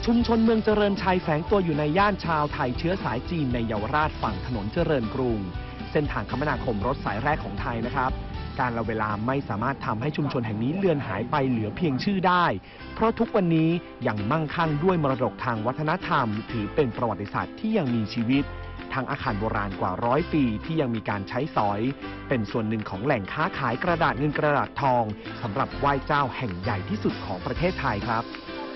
ชุมชนเมืองเจริญชัยแฝงตัวอยู่ในย่านชาวไทยเชื้อสายจีนในเยาวราชฝั่งถนนเจริญกรุงเส้นทางคมนาคมรถสายแรกของไทยนะครับการละเวลาไม่สามารถทำให้ชุมชนแห่งนี้เลือนหายไปเหลือเพียงชื่อได้เพราะทุกวันนี้ยังมั่งคั่งด้วยมรดกทางวัฒนธรรมถือเป็นประวัติศาสตร์ที่ยังมีชีวิตทั้งอาคารโบราณกว่า100 ปีที่ยังมีการใช้สอยเป็นส่วนหนึ่งของแหล่งค้าขายกระดาษเงินกระดาษทองสำหรับไหว้เจ้าแห่งใหญ่ที่สุดของประเทศไทยครับ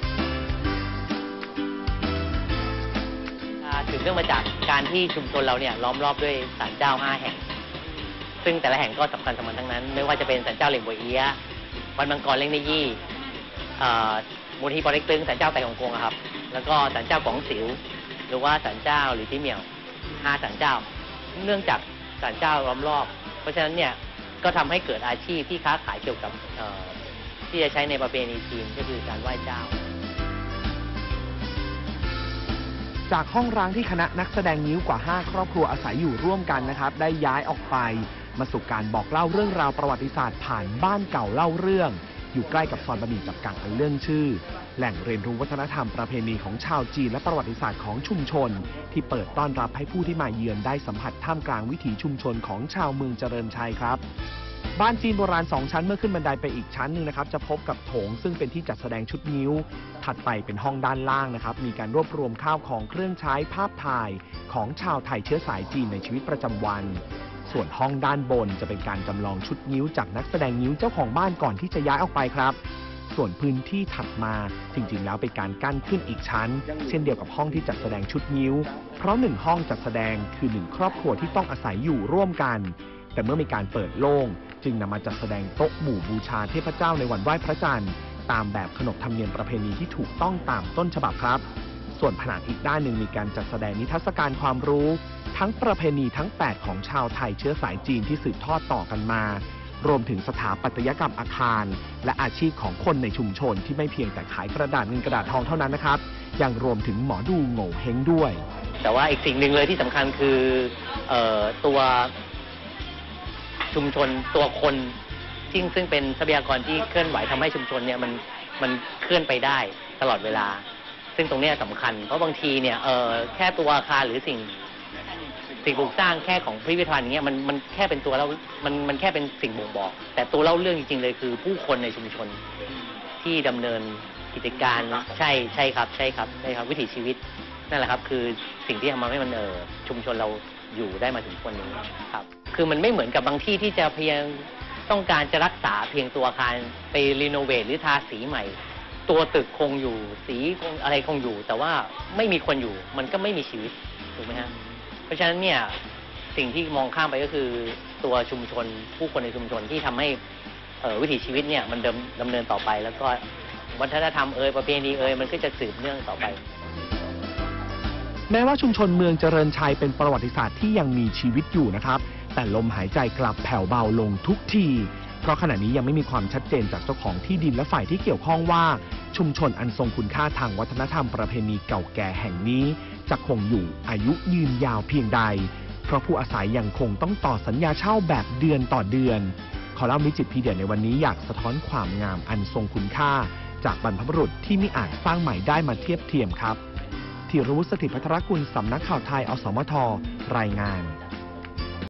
ถึงเรื่องมาจากการที่ชุมชนเราเนี่ยล้อมรอบด้วยศาลเจ้า5 แห่งซึ่งแต่ละแห่งก็สำคัญทั้งนั้นไม่ว่าจะเป็นศาลเจ้าเหล่งบัวเอี้ยวัดมังกรเล่งในยี่มูลที่ปอเต็กตึงศาลเจ้าไต่ฮ่องกงครับแล้วก็ศาลเจ้ากวางสิวหรือว่าศาลเจ้าหรือที่เหมี่ยว5 ศาลเจ้าเนื่องจากศาลเจ้าล้อมรอบเพราะฉะนั้นเนี่ยก็ทำให้เกิดอาชีพที่ค้าขายเกี่ยวกับที่จะใช้ในประเพณีจีนก็คือการไหว้เจ้าจากห้องร้างที่คณะนักแสดงนิ้วกว่า5 ครอบครัวอาศัยอยู่ร่วมกันนะครับได้ย้ายออกไปมาสู่การบอกเล่าเรื่องราวประวัติศาสตร์ผ่านบ้านเก่าเล่าเรื่องอยู่ใกล้กับซอยบะหมี่จับกังอันเรื่องชื่อแหล่งเรียนรู้วัฒนธรรมประเพณีของชาวจีนและประวัติศาสตร์ของชุมชนที่เปิดต้อนรับให้ผู้ที่มาเยือนได้สัมผัสท่ามกลางวิถีชุมชนของชาวเมืองเจริญชัยครับบ้านจีนโบราณ2 ชั้นเมื่อขึ้นบันไดไปอีกชั้นหนึ่งนะครับจะพบกับโถงซึ่งเป็นที่จัดแสดงชุดงิ้วถัดไปเป็นห้องด้านล่างนะครับมีการรวบรวมข้าวของเครื่องใช้ภาพถ่ายของชาวไทยเชื้อสายจีนในชีวิตประจำวันส่วนห้องด้านบนจะเป็นการจำลองชุดงิ้วจากนักแสดงงิ้วเจ้าของบ้านก่อนที่จะย้ายออกไปครับส่วนพื้นที่ถัดมาจริงๆแล้วเป็นการกั้นขึ้นอีกชั้นเช่นเดียวกับห้องที่จัดแสดงชุดงิ้วเพราะ1 ห้องจัดแสดงคือ1 ครอบครัวที่ต้องอาศัยอยู่ร่วมกันแต่เมื่อมีการเปิดโล่งจึงนำมาจัดแสดงโต๊ะหมู่บูชาเทพเจ้าในวันไหว้พระจันทร์ตามแบบขนบธรรมเนียมประเพณีที่ถูกต้องตามต้นฉบับครับส่วนผนังอีกด้านหนึ่งมีการจัดแสดงนิทรรศการความรู้ทั้งประเพณีทั้ง8ของชาวไทยเชื้อสายจีนที่สืบทอดต่อกันมารวมถึงสถาปัตยกรรมอาคารและอาชีพของคนในชุมชนที่ไม่เพียงแต่ขายกระดาษเงินกระดาษทองเท่านั้นนะครับยังรวมถึงหมอดูโง่เฮงด้วยแต่ว่าอีกสิ่งหนึ่งเลยที่สำคัญคือตัวชุมชนตัวคนซึ่งเป็นทรัพยากรที่เคลื่อนไหวทำให้ชุมชนเนี่ยมันเคลื่อนไปได้ตลอดเวลาซึ่งตรงนี้สำคัญเพราะบางทีเนี่ยแค่ตัวอาคารหรือสิ่งปลูกสร้างแค่ของพิพิธภัณฑ์อย่างเงี้ยมันแค่เป็นตัวเรามันแค่เป็นสิ่งบ่งบอกแต่ตัวเล่าเรื่องจริงๆเลยคือผู้คนในชุมชนที่ดำเนินกิจการใช่ครับวิถีชีวิตนั่นแหละครับคือสิ่งที่ทำให้มันชุมชนเราอยู่ได้มาถึงคนนี้ครับคือมันไม่เหมือนกับบางที่ที่จะเพียงต้องการจะรักษาเพียงตัวอาคารไปรีโนเวทหรือทาสีใหม่ตัวตึกคงอยู่สีคงอะไรคงอยู่แต่ว่าไม่มีคนอยู่มันก็ไม่มีชีวิตถูกไหมฮะเพราะฉะนั้นเนี่ยสิ่งที่มองข้ามไปก็คือตัวชุมชนผู้คนในชุมชนที่ทำให้วิถีชีวิตเนี่ยมันดำเนินต่อไปแล้วก็วัฒนธรรมประเพณีมันก็จะสืบเนื่องต่อไปแม้ว่าชุมชนเมืองเจริญชัยเป็นประวัติศาสตร์ที่ยังมีชีวิตอยู่นะครับแต่ลมหายใจกลับแผ่วเบาลงทุกทีเพราะขณะนี้ยังไม่มีความชัดเจนจากเจ้าของที่ดินและฝ่ายที่เกี่ยวข้องว่าชุมชนอันทรงคุณค่าทางวัฒนธรรมประเพณีเก่าแก่แห่งนี้จะคงอยู่อายุยืนยาวเพียงใดเพราะผู้อาศัยยังคงต้องต่อสัญญาเช่าแบบเดือนต่อเดือนคอลัมน์วิจิตรพีเดียในวันนี้อยากสะท้อนความงามอันทรงคุณค่าจากบรรพบุรุษที่มิอาจสร้างใหม่ได้มาเทียบเทียมครับธีรวุฒิ สถิตย์ ภัทรกุล สำนักข่าวไทย อสมท รายงาน